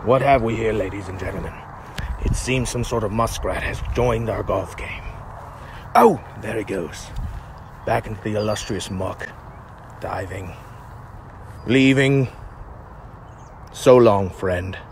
What have we here, ladies and gentlemen? It seems some sort of muskrat has joined our golf game. Oh, there he goes. Back into the illustrious muck. Diving. Leaving. So long, friend.